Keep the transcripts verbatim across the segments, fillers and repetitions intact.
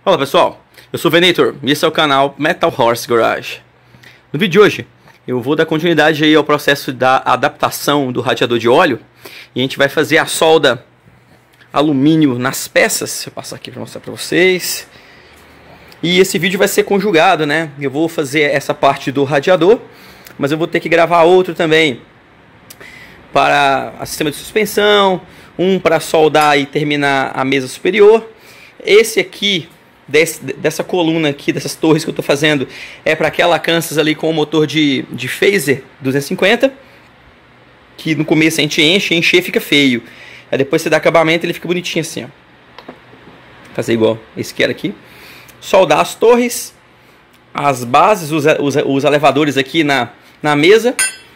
Fala pessoal, eu sou o Venator e esse é o canal Metal Horse Garage. No vídeo de hoje eu vou dar continuidade aí ao processo da adaptação do radiador de óleo e a gente vai fazer a solda alumínio nas peças. Deixa eu passar aqui para mostrar para vocês. E esse vídeo vai ser conjugado, né? Eu vou fazer essa parte do radiador, mas eu vou ter que gravar outro também para a sistema de suspensão, um para soldar e terminar a mesa superior. Esse aqui Desse, dessa coluna aqui, dessas torres que eu estou fazendo, é para aquela Kansas ali com o motor de, de phaser duzentos e cinquenta, que no começo a gente enche, encher fica feio, aí depois você dá acabamento ele fica bonitinho assim, ó. Fazer igual esse que era aqui, soldar as torres, as bases, os, os, os elevadores aqui na, na mesa,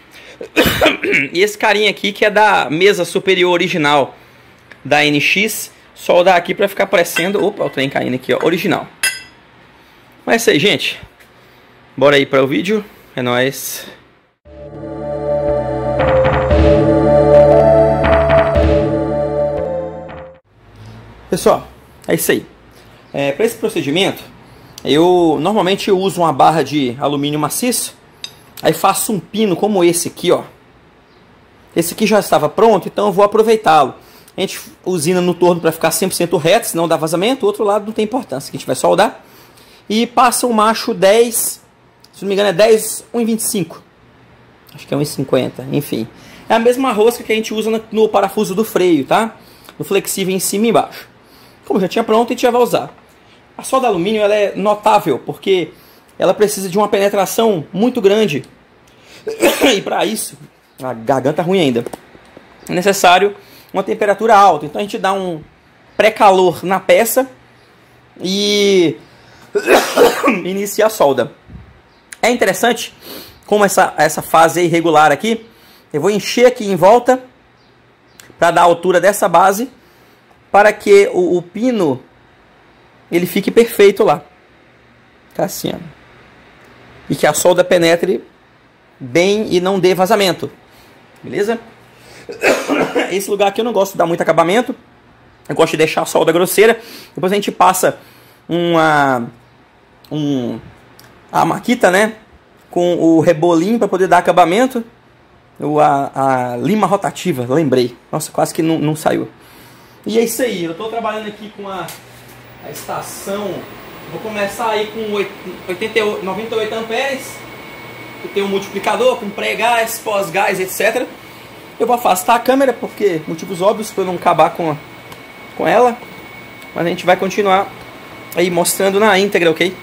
e esse carinha aqui que é da mesa superior original da N X, soldar aqui para ficar parecendo... Opa, o trem caindo aqui, ó, original. Mas é isso aí, gente. Bora aí para o vídeo. É nóis. Pessoal, é isso aí. É, para esse procedimento, eu normalmente eu uso uma barra de alumínio maciço. Aí faço um pino como esse aqui, ó. Esse aqui já estava pronto, então eu vou aproveitá-lo. A gente usina no torno para ficar cem por cento reto, senão dá vazamento. O outro lado não tem importância, que a gente vai soldar. E passa o macho dez, se não me engano é dez, um e vinte e cinco. Acho que é um e cinquenta, enfim. É a mesma rosca que a gente usa no, no parafuso do freio, tá? No flexível em cima e embaixo. Como já tinha pronto, a gente já vai usar. A solda alumínio ela é notável, porque ela precisa de uma penetração muito grande. E para isso, a garganta ruim ainda, é necessário uma temperatura alta. Então a gente dá um pré-calor na peça e inicia a solda. É interessante como essa, essa fase é irregular aqui. Eu vou encher aqui em volta para dar a altura dessa base, para que o, o pino ele fique perfeito lá. Tá assim, ó. E que a solda penetre bem e não dê vazamento. Beleza? Esse lugar aqui eu não gosto de dar muito acabamento. Eu gosto de deixar a solda grosseira. Depois a gente passa uma um, a maquita, né, com o rebolinho para poder dar acabamento. O, a, a lima rotativa, lembrei. Nossa, quase que não, não saiu. E é isso aí. Eu estou trabalhando aqui com a, a estação. Vou começar aí com oitenta e oito, noventa e oito amperes. Eu tenho um multiplicador com pré-gás, pós-gás, etcétera. Eu vou afastar a câmera, porque motivos óbvios, para eu não acabar com, a, com ela. Mas a gente vai continuar aí mostrando na íntegra, ok?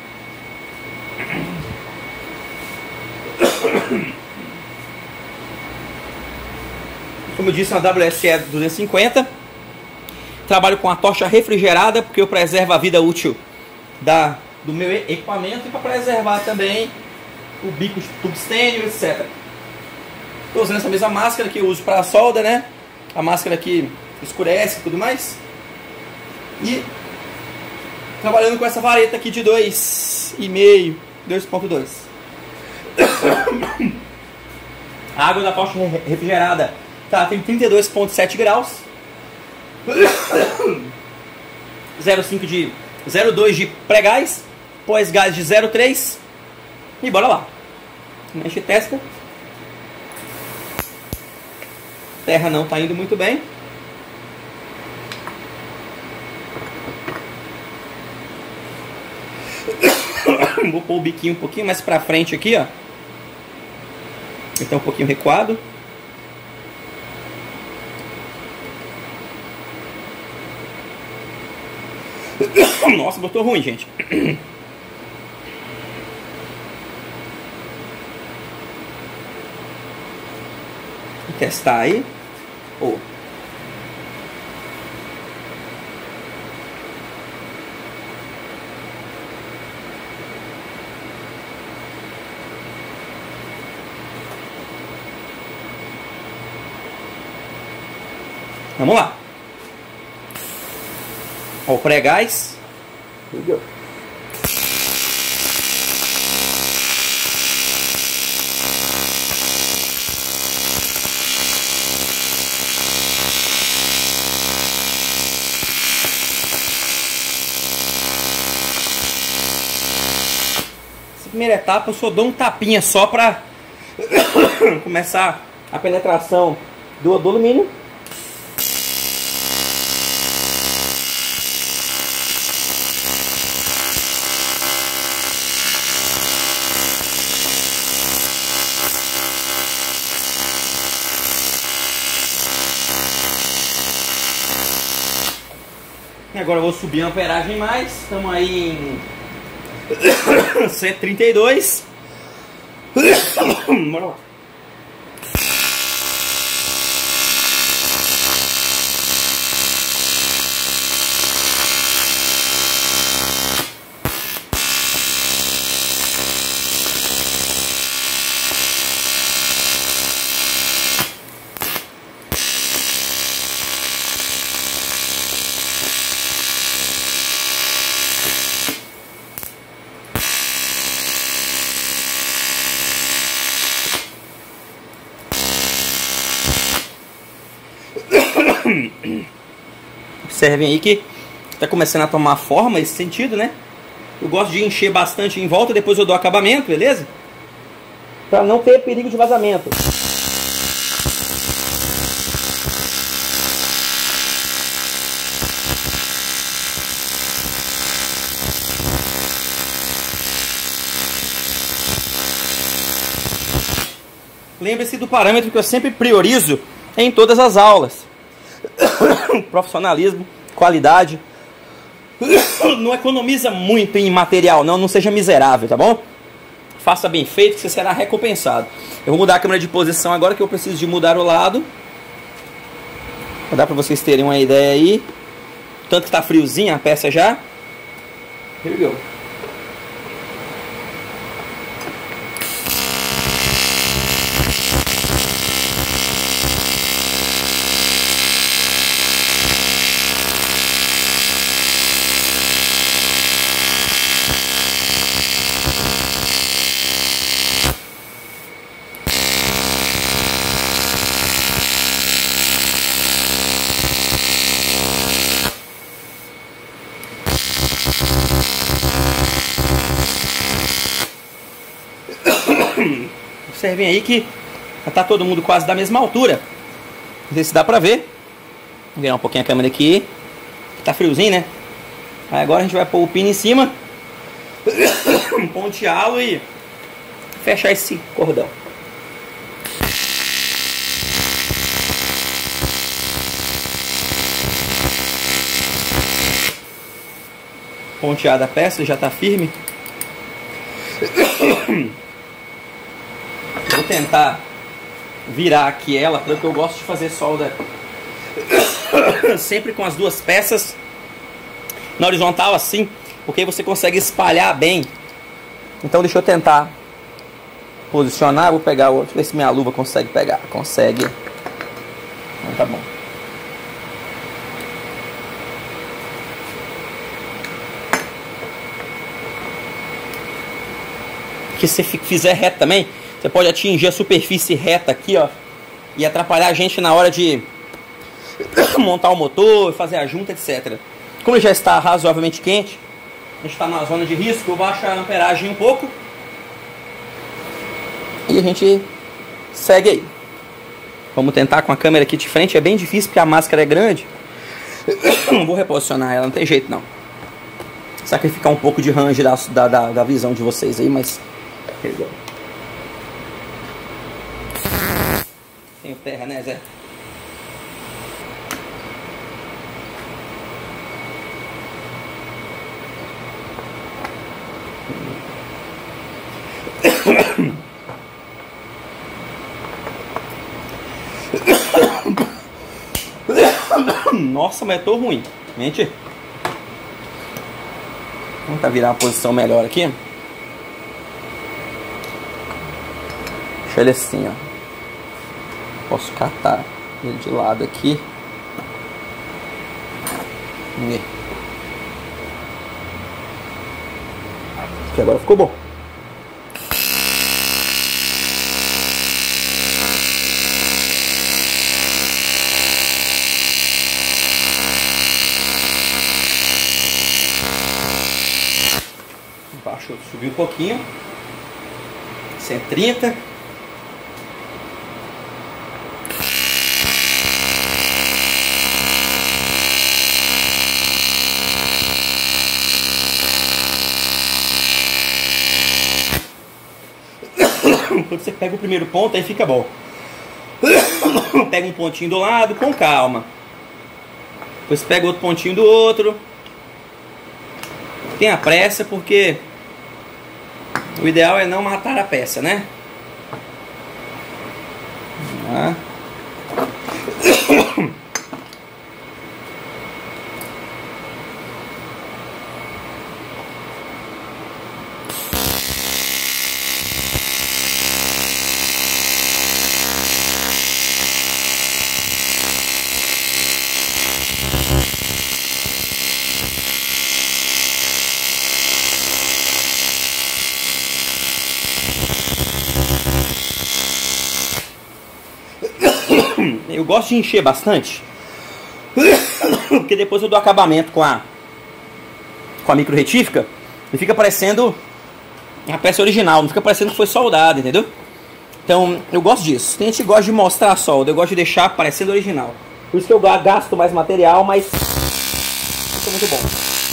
Como eu disse, uma W S E duzentos e cinquenta. Trabalho com a tocha refrigerada, porque eu preservo a vida útil da, do meu equipamento. E para preservar também o bico de tungstênio, etcétera. Estou usando essa mesma máscara que eu uso para a solda, né? A máscara que escurece e tudo mais. E trabalhando com essa vareta aqui de dois e meio, dois ponto dois. A água da tocha refrigerada tá, tem trinta e dois ponto sete graus. zero vírgula cinco de zero vírgula dois de pré-gás, pós-gás de zero vírgula três. E bora lá. A gente testa. Terra não está indo muito bem. Vou pôr o biquinho um pouquinho mais para frente aqui, ó. Então um pouquinho recuado. Nossa, botou ruim, gente. Vou testar aí. Oh. Vamos lá. Ó, o pré-gás. primeira etapa eu só dou um tapinha só para começar a penetração do, do alumínio. Agora eu vou subir a amperagem mais. Estamos aí em cento e trinta e dois. Bora lá. Observem aí que está começando a tomar forma esse sentido, né? Eu gosto de encher bastante em volta, depois eu dou acabamento, beleza? Para não ter perigo de vazamento. Lembre-se do parâmetro que eu sempre priorizo em todas as aulas. Profissionalismo, qualidade. Não economiza muito em material, não, não seja miserável, tá bom? Faça bem feito que você será recompensado. Eu vou mudar a câmera de posição agora que eu preciso de mudar o lado. Pra dar para vocês terem uma ideia aí. Tanto que tá friozinha a peça já. Here we go. Observem aí que já tá todo mundo quase da mesma altura. Não sei se dá pra ver. Vou virar um pouquinho a câmera aqui. Tá friozinho, né? Aí agora a gente vai pôr o pino em cima, ponteá-lo e fechar esse cordão. Ponteada a peça, já tá firme. Vou tentar virar aqui ela, porque eu gosto de fazer solda sempre com as duas peças na horizontal assim, porque aí você consegue espalhar bem. Então deixa eu tentar posicionar, vou pegar o outro, ver se minha luva consegue pegar. Consegue. Então tá bom. Que se fizer reto também, você pode atingir a superfície reta aqui, ó, e atrapalhar a gente na hora de montar o motor, fazer a junta, etcétera. Como ele já está razoavelmente quente, a gente está na zona de risco, eu baixo a amperagem um pouco e a gente segue aí. Vamos tentar com a câmera aqui de frente, é bem difícil porque a máscara é grande. Não vou reposicionar ela, não tem jeito não. Sacrificar um pouco de range da, da, da, da visão de vocês aí, mas... Tem terra, né, Zé? Nossa, mas eu tô ruim. Mente. Vamos tentar virar uma posição melhor aqui. Deixa ele assim, ó. Posso catar ele de lado aqui. Vamos ver. Aqui agora ficou bom. Baixou, subiu um pouquinho. cento e trinta. Quando você pega o primeiro ponto, aí fica bom. Pega um pontinho do lado, com calma. Depois pega outro pontinho do outro. Tenha pressa, porque o ideal é não matar a peça, né? Ah. Eu gosto de encher bastante, porque depois eu dou acabamento com a com a micro retífica e fica parecendo a peça original, não fica parecendo que foi soldada, entendeu? Então eu gosto disso. Tem gente que gosta de mostrar a solda, eu gosto de deixar parecendo original. Por isso que eu gasto mais material, mas fica muito bom.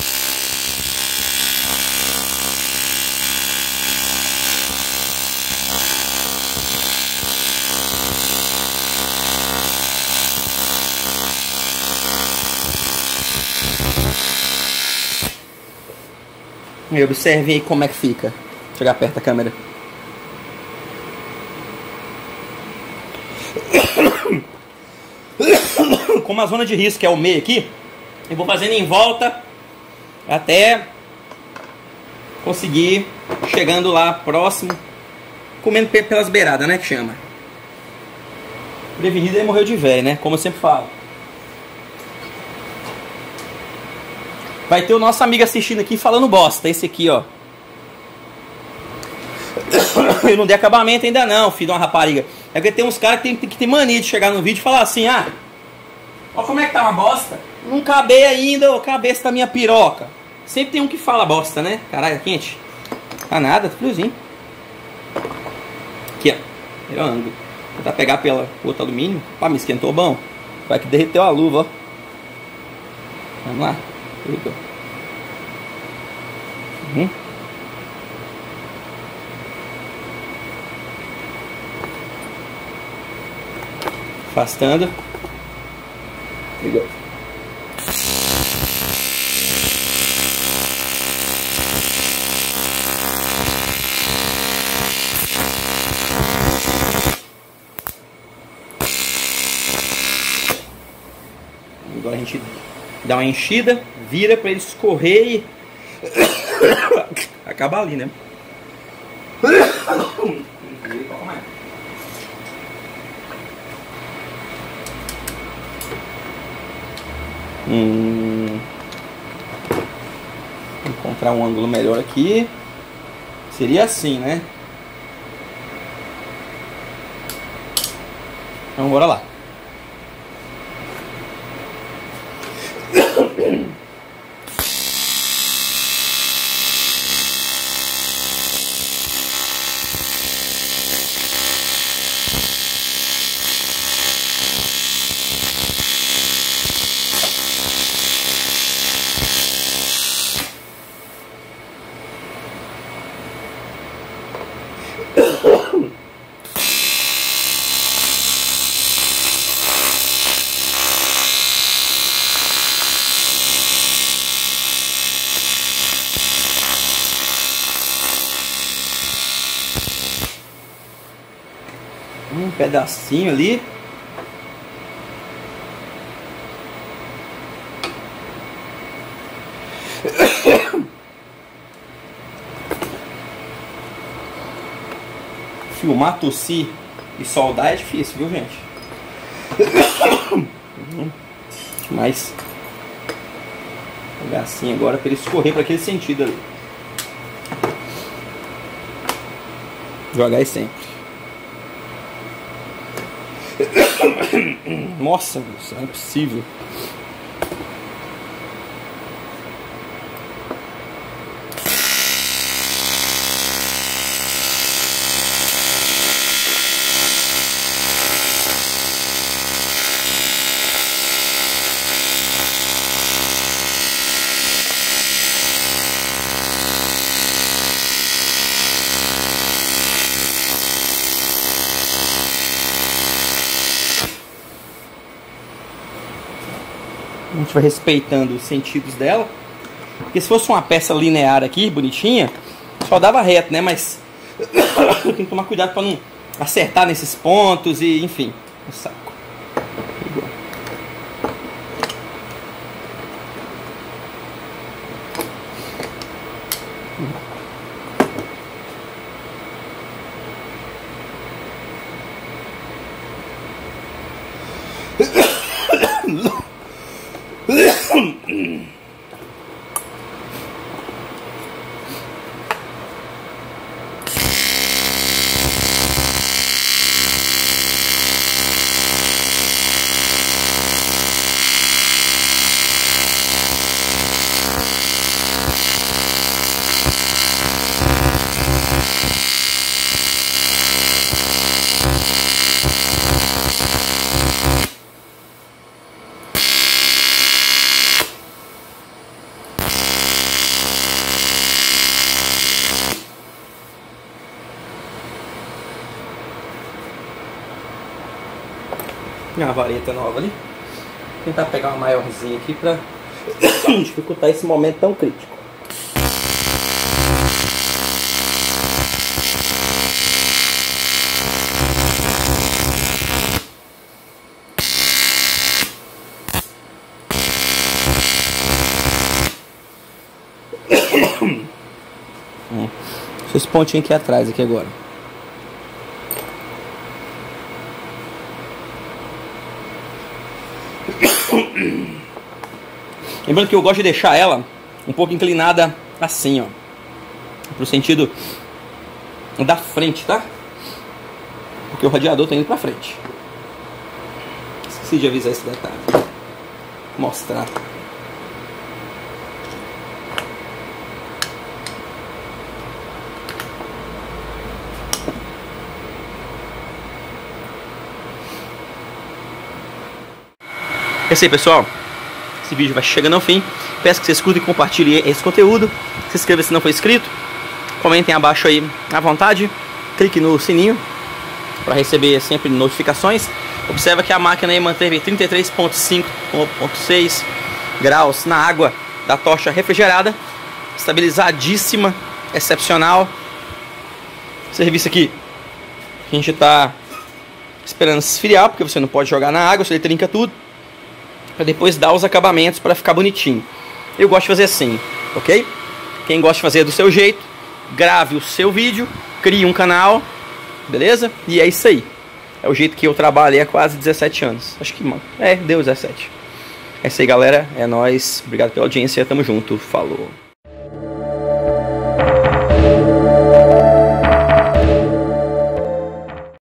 E observe aí como é que fica. Vou chegar perto da câmera. Como a zona de risco é o meio aqui, eu vou fazendo em volta até conseguir chegando lá próximo, comendo pelas beiradas, né, que chama. Prevenido é morreu de velho, né, como eu sempre falo. Vai ter o nosso amigo assistindo aqui falando bosta, esse aqui, ó. Eu não dei acabamento ainda não, filho de uma rapariga. É porque tem uns caras que tem, tem que ter mania de chegar no vídeo e falar assim, ah, olha como é que tá uma bosta. Não acabei ainda, ô cabeça da minha piroca. Sempre tem um que fala bosta, né? Caralho, quente. Tá nada, tá friozinho. Aqui, ó. Melhor ângulo. Vou tentar pegar pela outro alumínio. Pá, me esquentou bom. Vai que derreteu a luva, ó. Vamos lá. Uhum. Afastando. Ligou. Agora a gente dá uma enchida, vira para ele escorrer e acabar ali, né? Hum, vou encontrar um ângulo melhor aqui. Seria assim, né? Então bora lá. Um pedacinho ali. Filmar, tossir e soldar é difícil, viu, gente? Mas vou pegar assim agora para ele escorrer para aquele sentido ali. Devagar sempre. Nossa, isso não é possível. gente vai respeitando os sentidos dela. Porque se fosse uma peça linear aqui, bonitinha, só dava reto, né? Mas eu tenho que tomar cuidado para não acertar nesses pontos e, enfim, um saco. Uma vareta nova ali. Vou tentar pegar uma maiorzinha aqui pra dificultar esse momento tão crítico. hum. Esse pontinho aqui atrás aqui agora. Lembrando que eu gosto de deixar ela um pouco inclinada assim, ó, pro sentido da frente, tá? Porque o radiador tá indo pra frente. Esqueci de avisar esse detalhe. Vou mostrar. É isso aí, pessoal. Esse vídeo vai chegando ao fim. Peço que vocês curtam e compartilhem esse conteúdo. Se inscreva se não for inscrito. Comentem abaixo aí à vontade. Clique no sininho para receber sempre notificações. Observa que a máquina aí manteve trinta e três ponto cinco ponto seis graus na água da tocha refrigerada. Estabilizadíssima. Excepcional. Serviço aqui a gente está esperando esfriar, porque você não pode jogar na água, senão ele trinca tudo. Para depois dar os acabamentos para ficar bonitinho. Eu gosto de fazer assim, ok? Quem gosta de fazer do seu jeito, grave o seu vídeo, crie um canal, beleza? E é isso aí. É o jeito que eu trabalhei há quase dezessete anos. Acho que, mano, é, deu dezessete. É isso aí, galera. É nóis. Obrigado pela audiência. Tamo junto. Falou.